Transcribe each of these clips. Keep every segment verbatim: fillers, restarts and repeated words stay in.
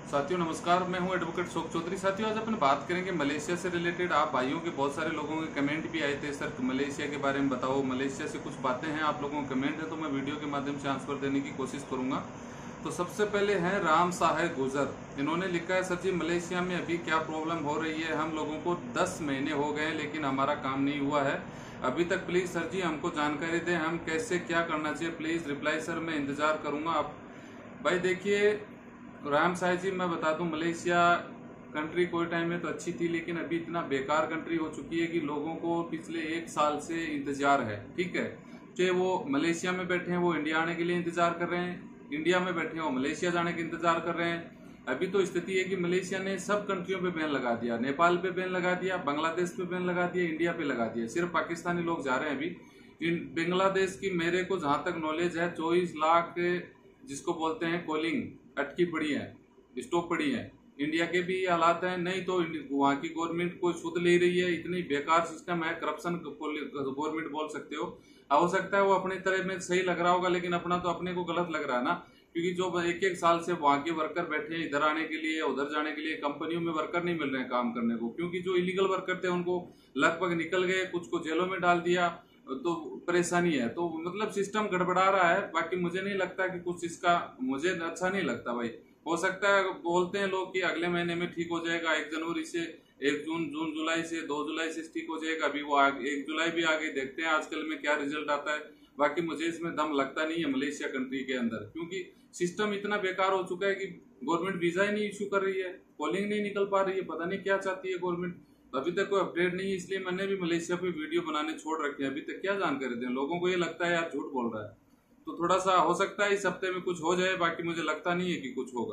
साथियों नमस्कार, मैं हूं एडवोकेट शोक चौधरी। साथियों आज अपन बात करेंगे मलेशिया से रिलेटेड। आप भाइयों के बहुत सारे लोगों के कमेंट भी आए थे, सर मलेशिया के बारे में बताओ, मलेशिया से कुछ बातें हैं, आप लोगों के कमेंट है तो मैं वीडियो के माध्यम से आंसर देने की कोशिश करूंगा। तो सबसे पहले हैं राम साहे गुजर। इन्होंने लिखा है, सर जी मलेशिया में अभी क्या प्रॉब्लम हो रही है, हम लोगों को दस महीने हो गए लेकिन हमारा काम नहीं हुआ है अभी तक, प्लीज सर जी हमको जानकारी दें, हम कैसे क्या करना चाहिए, प्लीज रिप्लाई सर, मैं इंतजार करूंगा। आप भाई देखिए राम साहे जी, मैं बता दूं मलेशिया कंट्री कोई टाइम में तो अच्छी थी लेकिन अभी इतना बेकार कंट्री हो चुकी है कि लोगों को पिछले एक साल से इंतजार है। ठीक है, चाहे वो मलेशिया में बैठे हैं वो इंडिया आने के लिए इंतजार कर रहे हैं, इंडिया में बैठे हैं वो मलेशिया जाने के इंतजार कर रहे हैं। अभी तो स्थिति है कि मलेशिया ने सब कंट्रियों पे बैन लगा दिया, नेपाल पे बैन लगा दिया, बांग्लादेश पे बैन लगा दिया, इंडिया पे लगा दिया, सिर्फ पाकिस्तानी लोग जा रहे हैं अभी। इन बांग्लादेश की मेरे को जहां तक नॉलेज है चौबीस लाख जिसको बोलते हैं कॉलिंग अटकी पड़ी है, स्टॉप पड़ी है। इंडिया के भी हालात हैं, नहीं तो वहां की गवर्नमेंट को शुद्ध ले रही है, इतनी बेकार सिस्टम है, करप्शन गवर्नमेंट बोल सकते हो। हो सकता है वो अपने तरह में सही लग रहा होगा लेकिन अपना तो अपने को गलत लग रहा है ना, क्योंकि जो एक एक साल से वहां के वर्कर बैठे हैं इधर आने के लिए उधर जाने के लिए, कंपनियों में वर्कर नहीं मिल रहे हैं काम करने को, क्योंकि जो इलीगल वर्कर थे उनको लगभग निकल गए, कुछ को जेलों में डाल दिया, तो परेशानी है। तो मतलब सिस्टम गड़बड़ा रहा है। बाकी मुझे नहीं लगता कि कुछ इसका, मुझे अच्छा नहीं लगता भाई। हो सकता है बोलते हैं लोग कि अगले महीने में ठीक हो जाएगा, एक जनवरी से, एक जून जून जुलाई से, दो जुलाई से ठीक हो जाएगा। अभी वो आगे एक जुलाई भी आगे, देखते हैं आजकल में क्या रिजल्ट आता है। बाकी मुझे इसमें दम लगता नहीं है मलेशिया कंट्री के अंदर, क्योंकि सिस्टम इतना बेकार हो चुका है कि गवर्नमेंट वीजा ही नहीं इश्यू कर रही है, कॉलिंग नहीं निकल पा रही है, पता नहीं क्या चाहती है गवर्नमेंट। अभी तक कोई अपडेट नहीं है, इसलिए मैंने भी मलेशिया पे वीडियो बनाने छोड़ रखे हैं। अभी तक क्या जानकारी दें, लोगों को ये लगता है यार झूठ बोल रहा है। तो थोड़ा सा हो सकता है इस हफ्ते में कुछ हो जाए, बाकी मुझे लगता नहीं है कि कुछ होगा।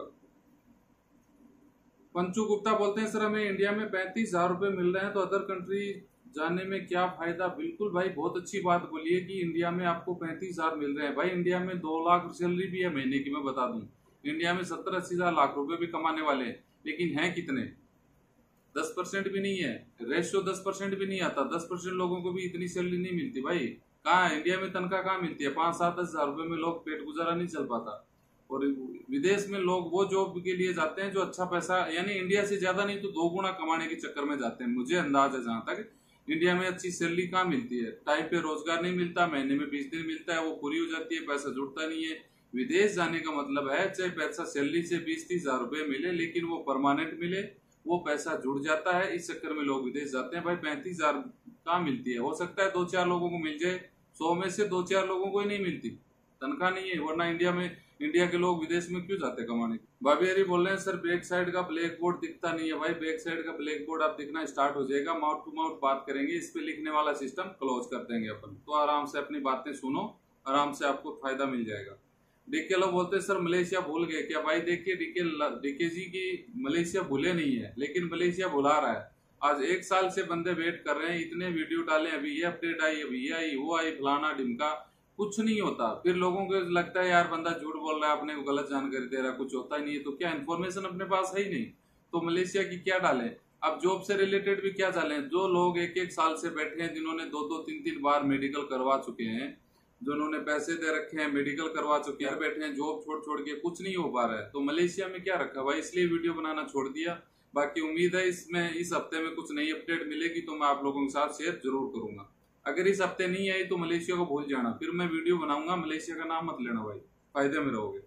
पंचू गुप्ता बोलते हैं, सर हमें इंडिया में पैंतीस हजार रुपए मिल रहे हैं तो अदर कंट्री जाने में क्या फायदा। बिल्कुल भाई, बहुत अच्छी बात बोली है कि इंडिया में आपको पैंतीस हजार मिल रहे हैं। भाई इंडिया में दो लाख सैलरी भी है महीने की, मैं बता दूं इंडिया में सत्तर अस्सी हजार लाख रुपए भी कमाने वाले हैं, लेकिन हैं कितने, दस परसेंट भी नहीं है, रेशियो दस परसेंट भी नहीं आता। दस परसेंट लोगों को भी इतनी सैलरी नहीं मिलती भाई। कहाँ इंडिया में तनख्वाह कहाँ मिलती है, पांच सात दस हजार रुपए में लोग पेट गुजारा नहीं चल पाता। और विदेश में लोग वो जॉब के लिए जाते हैं जो अच्छा पैसा, यानी इंडिया से ज्यादा नहीं तो दो गुना कमाने के चक्कर में जाते हैं। मुझे अंदाज है जहां तक इंडिया में अच्छी सैलरी कहाँ मिलती है, टाइम पे रोजगार नहीं मिलता, महीने में बीस दिन मिलता है, वो पूरी हो जाती है, पैसा जुड़ता नहीं है। विदेश जाने का मतलब है चाहे पैसा सैलरी से बीस तीस हजार रुपए मिले लेकिन वो परमानेंट मिले, वो पैसा जुड़ जाता है। इस चक्कर में लोग विदेश जाते हैं। भाई पैंतीस हजार कहाँ मिलती है, हो सकता है दो चार लोगों को मिल जाए, सौ में से दो चार लोगों को ही नहीं मिलती, तनख्वाह नहीं है। वरना इंडिया में, इंडिया के लोग विदेश में क्यों जाते कमाने। भाभी हरी बोल रहे हैं, सर बैक साइड का ब्लैक बोर्ड दिखता नहीं है। भाई बैक साइड का ब्लैक बोर्ड आप दिखना स्टार्ट हो जाएगा, माउथ टू माउथ बात करेंगे, इस पे लिखने वाला सिस्टम क्लोज कर देंगे अपन। तो आराम से अपनी बातें सुनो, आराम से आपको फायदा मिल जाएगा। डीके लोग बोलते हैं, सर मलेशिया भूल गए क्या। भाई देखिए डीके डीके जी की मलेशिया भूले नहीं है लेकिन मलेशिया भुला रहा है। आज एक साल से बंदे वेट कर रहे हैं, इतने वीडियो डाले, अभी ये अपडेट आई, अभी ये आई, वो आई, फलाना ढिमका, कुछ नहीं होता। फिर लोगों को लगता है यार बंदा झूठ बोल रहा है, अपने को गलत जानकारी दे रहा है, कुछ होता ही नहीं है। तो क्या इन्फॉर्मेशन अपने पास है ही नहीं, तो मलेशिया की क्या डालें। अब जॉब से रिलेटेड भी क्या डालें। जो लोग एक एक साल से बैठे हैं, जिन्होंने दो दो तीन तीन बार मेडिकल करवा चुके हैं, जिन्होंने पैसे दे रखे हैं, मेडिकल करवा चुके हैं, बैठे हैं जॉब छोड़ छोड़ के, कुछ नहीं हो पा रहा है। तो मलेशिया में क्या रखा भाई, इसलिए वीडियो बनाना छोड़ दिया। बाकी उम्मीद है इसमें इस हफ्ते में कुछ नई अपडेट मिलेगी तो मैं आप लोगों के साथ शेयर जरूर करूंगा। अगर इस हफ्ते नहीं आई तो मलेशिया को भूल जाना, फिर मैं वीडियो बनाऊंगा, मलेशिया का नाम मत लेना भाई, फायदे में रहोगे।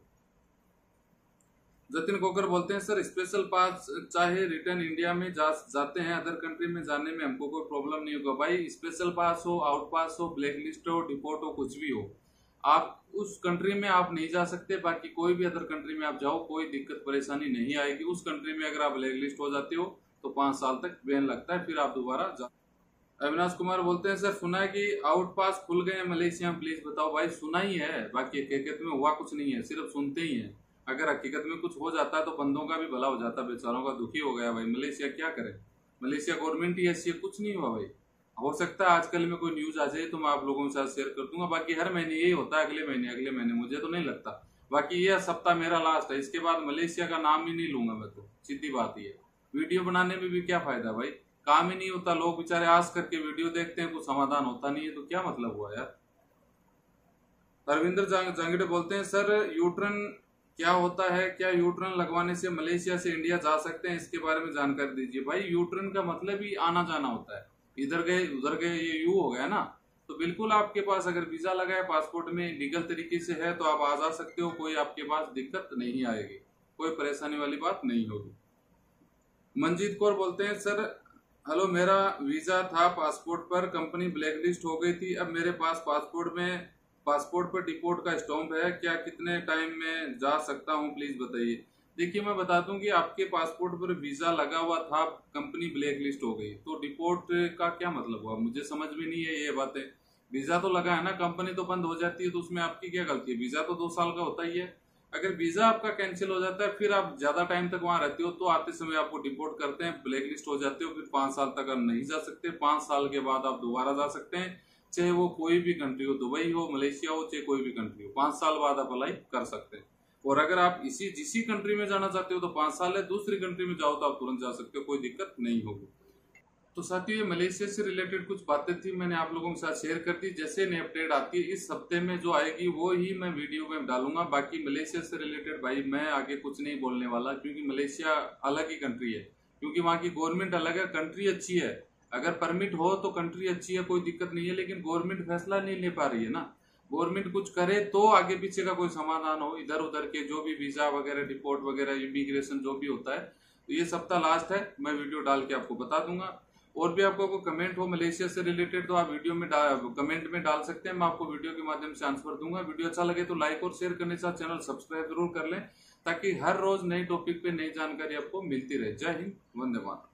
जतिन कोकर बोलते हैं, सर स्पेशल पास चाहे रिटर्न इंडिया में जा, जाते हैं, अदर कंट्री में जाने में हमको कोई प्रॉब्लम नहीं होगा। भाई स्पेशल पास हो, आउट पास हो, ब्लैक लिस्ट हो, डिपोर्ट हो, कुछ भी हो, आप उस कंट्री में आप नहीं जा सकते। बाकी कोई भी अदर कंट्री में आप जाओ, कोई दिक्कत परेशानी नहीं आएगी। उस कंट्री में अगर आप ब्लैक लिस्ट हो जाते हो तो पांच साल तक बैन लगता है, फिर आप दोबारा जाओ। अविनाश कुमार बोलते हैं, सर सुना है कि आउट पास खुल गए हैं मलेशिया में, प्लीज बताओ। भाई सुना ही है, बाकी हकीकत में हुआ कुछ नहीं है, सिर्फ सुनते ही है। अगर हकीकत में कुछ हो जाता है तो बंदों का भी भला हो जाता, बेचारों का दुखी हो गया भाई। मलेशिया क्या करे, मलेशिया गवर्नमेंट ही ऐसी है, कुछ नहीं हुआ भाई। हो सकता है आजकल में कोई न्यूज आ जाए तो मैं आप लोगों के साथ शेयर कर दूंगा। बाकी हर महीने यही होता है, अगले महीने अगले महीने, मुझे तो नहीं लगता। बाकी ये सप्ताह मेरा लास्ट है, इसके बाद मलेशिया का नाम ही नहीं लूंगा मैं, तो सीधी बात ही है। वीडियो बनाने में भी क्या फायदा भाई, काम ही नहीं होता। लोग बेचारे आस करके वीडियो देखते हैं, कुछ समाधान होता नहीं है, तो क्या मतलब हुआ यार। अरविंदर जांगड़े बोलते हैं, सर यूटर्न क्या होता है, क्या यू टर्न लगवाने से मलेशिया से इंडिया जा सकते हैं, इसके बारे में जानकारी दीजिए। भाई यू टर्न का मतलब ही आना जाना होता है, इधर गए उधर गए, ये यू हो गया ना। तो बिल्कुल आपके पास अगर वीजा लगा है, पासपोर्ट में लीगल तरीके से है, तो आप आ जा सकते हो, कोई आपके पास दिक्कत नहीं आएगी, कोई परेशानी वाली बात नहीं होगी। मंजीत कौर बोलते हैं, सर हेलो, मेरा वीजा था पासपोर्ट पर, कंपनी ब्लैकलिस्ट हो गई थी, अब मेरे पास पासपोर्ट में पासपोर्ट पर डिपोर्ट का स्टैंप है, क्या कितने टाइम में जा सकता हूं, प्लीज बताइए। देखिए मैं बता दूं कि आपके पासपोर्ट पर वीजा लगा हुआ था, कंपनी ब्लैकलिस्ट हो गई, तो डिपोर्ट का क्या मतलब हुआ, मुझे समझ में नहीं है ये बातें। वीजा तो लगा है ना, कंपनी तो बंद हो जाती है, तो उसमें आपकी क्या गलती है, वीजा तो दो साल का होता ही है। अगर वीजा आपका कैंसिल हो जाता है, फिर आप ज्यादा टाइम तक वहां रहते हो, तो आते समय आपको डिपोर्ट करते हैं, ब्लैकलिस्ट हो जाते हो, फिर पांच साल तक आप नहीं जा सकते। पांच साल के बाद आप दोबारा जा सकते हैं, चाहे वो कोई भी कंट्री हो, दुबई हो, मलेशिया हो, चाहे कोई भी कंट्री हो, पांच साल बाद आप अप्लाई कर सकते हैं। और अगर आप इसी जिसी कंट्री में जाना चाहते हो तो पांच साल है, दूसरी कंट्री में जाओ तो आप तुरंत जा सकते हो, कोई दिक्कत नहीं होगी। तो साथियों, ये मलेशिया से रिलेटेड कुछ बातें थी, मैंने आप लोगों के साथ शेयर कर दी। जैसे नई अपडेट आती है इस हफ्ते में जो आएगी वो ही मैं वीडियो में डालूंगा। बाकी मलेशिया से रिलेटेड भाई मैं आगे कुछ नहीं बोलने वाला, क्योंकि मलेशिया अलग ही कंट्री है, क्योंकि वहां की गवर्नमेंट अलग है, कंट्री अच्छी है। अगर परमिट हो तो कंट्री अच्छी है, कोई दिक्कत नहीं है, लेकिन गवर्नमेंट फैसला नहीं ले पा रही है ना। गवर्नमेंट कुछ करे तो आगे पीछे का कोई समाधान हो, इधर उधर के जो भी वीजा वगैरह, डिपोर्ट वगैरह, इमिग्रेशन जो भी होता है। तो ये सप्ताह लास्ट है, मैं वीडियो डाल के आपको बता दूंगा। और भी आपको कोई कमेंट हो मलेशिया से रिलेटेड तो आप वीडियो में कमेंट में डाल सकते हैं, मैं आपको वीडियो के माध्यम से आंसर दूंगा। वीडियो अच्छा लगे तो लाइक और शेयर करने के साथ चैनल सब्सक्राइब जरूर कर लें, ताकि हर रोज नई टॉपिक पे नई जानकारी आपको मिलती रहे। जय हिंद, वंदे मातरम।